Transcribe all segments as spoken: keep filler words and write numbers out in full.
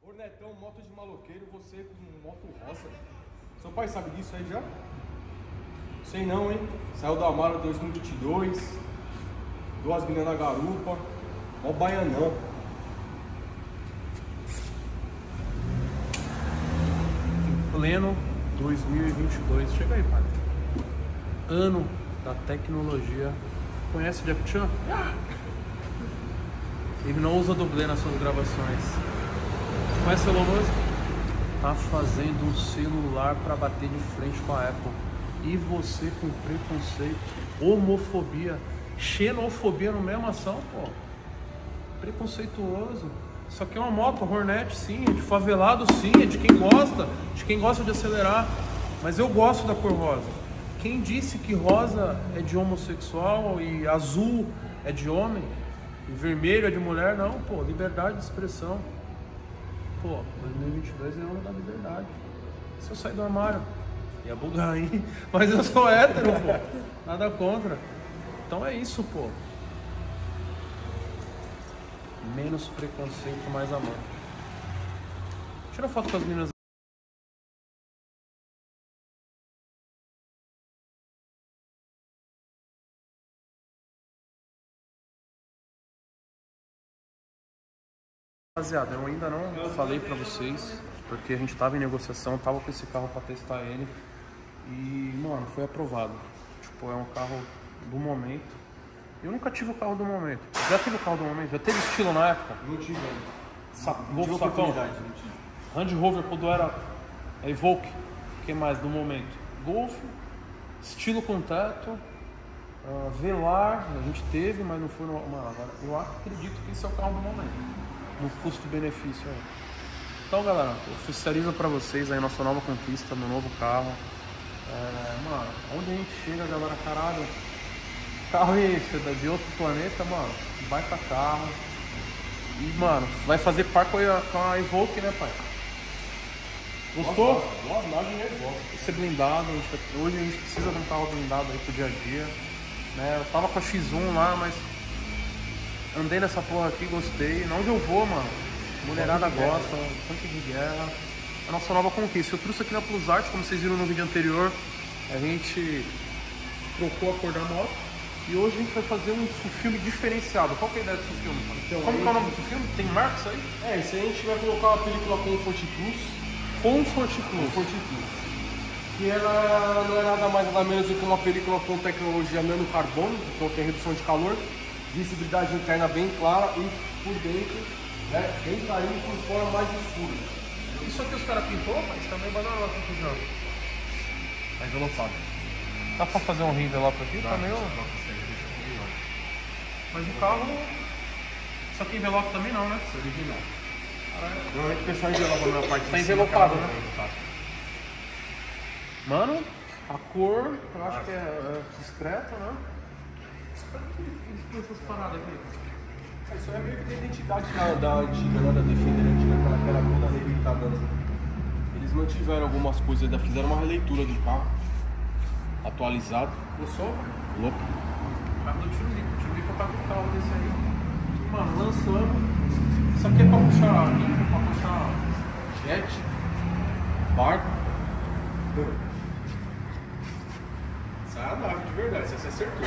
Hornetão, moto de maloqueiro, você com moto rosa. Seu pai sabe disso aí já? Sei não, hein? Saiu da mala dois mil e vinte e dois, duas meninas na garupa, ó o baianão. Pleno dois mil e vinte e dois, chega aí, pai. Ano da tecnologia. Conhece o Jack Chan? Ele não usa dublê nas suas gravações. Conhece o Elon Musk? Tá fazendo um celular para bater de frente com a Apple. E você com preconceito, homofobia, xenofobia no mesmo ação, pô. Preconceituoso. Isso aqui é uma moto Hornet, sim, é de favelado, sim, é de quem gosta, de quem gosta de acelerar. Mas eu gosto da cor rosa. Quem disse que rosa é de homossexual e azul é de homem e vermelho é de mulher? Não, pô, liberdade de expressão. Pô, dois mil e vinte e dois é ano da liberdade. Se eu sair do armário, ia bugar aí, mas eu sou hétero, pô, nada contra. Então é isso, pô. Menos preconceito, mais amor. Tira foto com as meninas. Rapaziada, eu ainda não falei pra vocês, porque a gente tava em negociação, tava com esse carro pra testar ele. E, mano, foi aprovado. Tipo, é um carro do momento. Eu nunca tive o carro do momento. Já tive o carro do momento? Já teve estilo na época? Não tive ainda. Sa Não Golf tive Sacão? oportunidade, não tive. Range Rover quando era Evoque. O que mais do momento? Golf, estilo com teto, uh, Velar, a gente teve, mas não foi no... Mano, agora eu acredito que esse é o carro do momento. No custo-benefício aí. Então, galera, oficializo pra vocês aí nossa nova conquista, meu novo carro. É, mano, onde a gente chega, galera, caralho, carro esse, é de outro planeta, mano, vai pra carro. E, mano, vai fazer par com a, com a Evoque, né, pai? Gostou? Nossa, nossa, eu gosto. Esse é blindado, a gente, hoje a gente precisa de um carro blindado aí pro dia a dia. Né? Eu tava com a X um lá, mas andei nessa porra aqui, gostei. Onde eu vou, mano, mulherada gosta, tanque de guerra. A nossa nova conquista. Eu trouxe aqui na Plus Art, como vocês viram no vídeo anterior. A gente trocou a cor da moto. E hoje a gente vai fazer um filme diferenciado. Qual que é a ideia desse filme? Então, como que é o nome desse filme? Tem marca isso aí? É, isso aí a gente vai colocar uma película Comfort Plus. Comfort Plus. Comfort Plus. Que ela não é nada mais nada menos do que uma película com tecnologia nano carbono, então tem redução de calor, visibilidade interna bem clara e por dentro, né, bem clarinho e por fora mais escuro. Isso aqui os caras pintou, mas também banana aqui fujão. Tá envelopado. Dá pra fazer um envelope aqui? Tá meio... Mas o carro... Isso aqui envelope também não, né? Isso é original. Normalmente o pessoal envelopa na parte de tá cima, envelopado, né? Tá. Mano, a cor, eu acho que é, é discreta, né? Essas paradas aqui. Isso é meio que a identidade da, da antiga, né, da Defender antiga, aquela que era toda arrebentada. Né? Eles mantiveram algumas coisas, ainda fizeram uma releitura do carro, atualizado. Gostou? Louco. Carro do tio Lico, o tio Lico tá com o carro desse aí. Mano, lançando. Isso aqui é pra puxar limpo, pra puxar jet, barco. Essa é a nave de verdade, você acertou.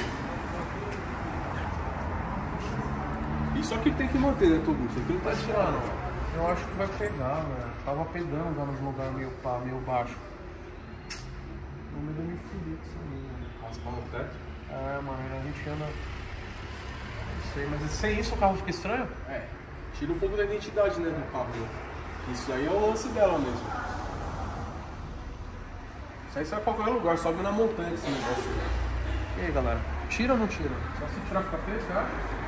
Isso aqui tem que manter, né, Tobu? Isso aqui não tá tirando. Eu acho que vai pegar, velho. Tava pegando lá nos lugares meio, pá, meio baixo. O medo é meio fodido isso aí, mano. Raspar no teto? É, mano, a gente anda. Não sei, mas sem isso o carro fica estranho? É. Tira um pouco da identidade, né, do carro. Né? Isso aí é o lance dela mesmo. Isso aí sai pra qualquer lugar, sobe na montanha esse negócio. E aí, galera? Tira ou não tira? Só se tirar fica feio, você acha?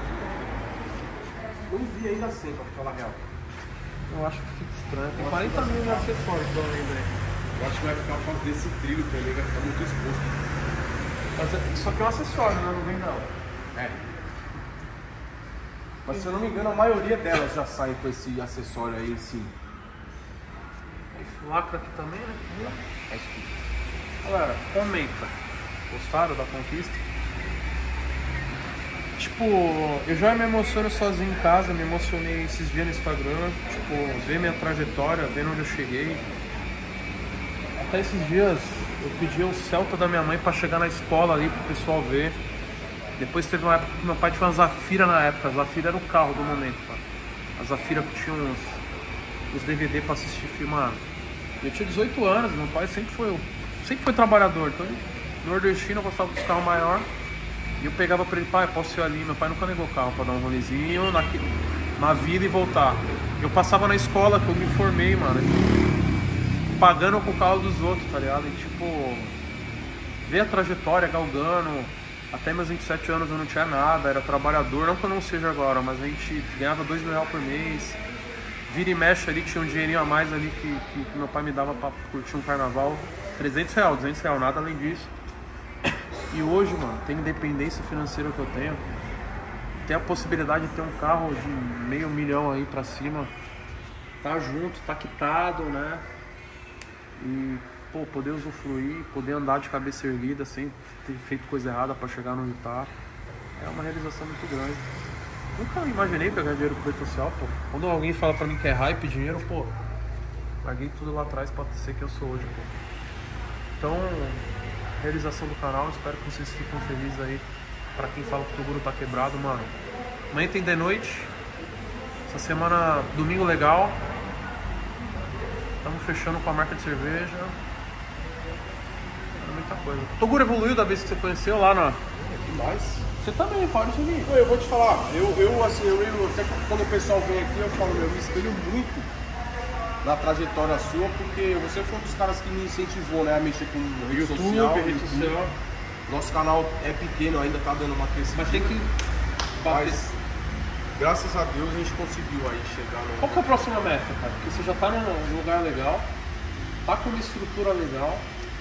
Eu não vi ainda assim, pra falar a real. Eu acho que fica estranho. Tem quarenta mil de acessórios, pelo menos aí. Eu acho que vai ficar por causa desse trilho também, vai ficar muito exposto. Mas isso aqui é um acessório, né? Não vem não. É. Mas se eu não me engano, a maioria delas já sai com esse acessório aí em cima. Esse lacra aqui também, né? É isso. Galera, comenta. Gostaram da conquista? tipo, eu já me emociono sozinho em casa, me emocionei esses dias no Instagram, tipo, ver minha trajetória, ver onde eu cheguei. Até esses dias eu pedi o Celta da minha mãe pra chegar na escola ali pro pessoal ver. Depois teve uma época que meu pai tinha uma Zafira na época, a Zafira era o carro do momento, cara. A Zafira que tinha uns, uns D V D pra assistir filme. Mano, eu tinha dezoito anos, meu pai sempre foi, sempre foi trabalhador, então ele, nordestino, eu gostava dos carros maiores. E eu pegava pra ele, pai, posso ir ali? Meu pai nunca negou carro pra dar um rolezinho na, na vida e voltar. Eu passava na escola que eu me formei, mano, pagando com o carro dos outros, tá ligado? E tipo, ver a trajetória, galgando. Até meus vinte e sete anos eu não tinha nada, era trabalhador, não que eu não seja agora, mas a gente ganhava dois mil reais por mês. Vira e mexe ali, tinha um dinheirinho a mais ali que, que, que meu pai me dava pra curtir um carnaval. trezentos reais, duzentos reais, nada além disso. E hoje, mano, tem independência financeira que eu tenho. Tem a possibilidade de ter um carro de meio milhão aí pra cima. Tá junto, tá quitado, né? E, pô, poder usufruir, poder andar de cabeça erguida sem ter feito coisa errada pra chegar onde tá. É uma realização muito grande. Nunca imaginei pegar dinheiro com rede social, pô. Quando alguém fala pra mim que é hype, dinheiro, pô, larguei tudo lá atrás pra ser quem eu sou hoje, pô. Então, realização do canal, espero que vocês fiquem felizes aí. Pra quem fala que o Toguro tá quebrado, mano. Amanhã tem de noite. Essa semana, domingo legal. Estamos fechando com a marca de cerveja. É muita coisa. O Toguro evoluiu da vez que você conheceu lá na... Demais. Você também, pode subir. Eu vou te falar, eu, eu assim, eu, eu até quando o pessoal vem aqui, eu falo, meu, eu me espelho muito na trajetória sua, porque você foi um dos caras que me incentivou, né, a mexer com rede YouTube, social. rede YouTube. social. Nosso canal é pequeno, ainda tá dando uma crescida. Mas tem que bater. Mas, graças a Deus, a gente conseguiu aí chegar no... Qual que é a próxima meta, cara? Porque você já tá num lugar legal, tá com uma estrutura legal.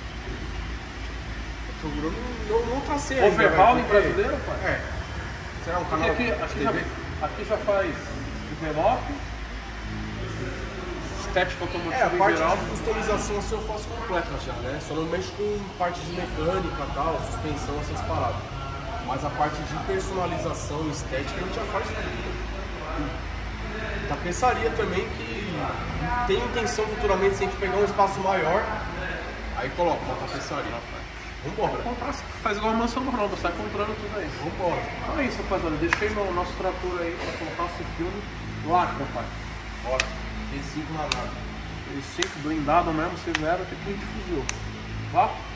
O Toguro não, não, não tá sendo. Overhauling brasileiro, pai? É. Será um Porque canal aqui, de aqui, já, T V? aqui já faz envelope, estética automotiva É, a em parte geral. de customização assim, eu faço completa já, né? Só não mexo com parte de mecânica e tal, suspensão, essas paradas. Mas a parte de personalização, estética, a gente já faz tudo. Tapeçaria também, que tem intenção futuramente, se a gente pegar um espaço maior, aí coloca uma tapeçaria. Vambora. Comprar, faz igual a mansão Ronaldo, sai comprando tudo aí. Vambora. Então é isso, rapaziada. Deixei meu nosso trator aí pra colocar esse filme. Lacra, pai. Bora. Tem cinco na nave. Ele sempre blindado mesmo, severo, tem que fuzil. Vá.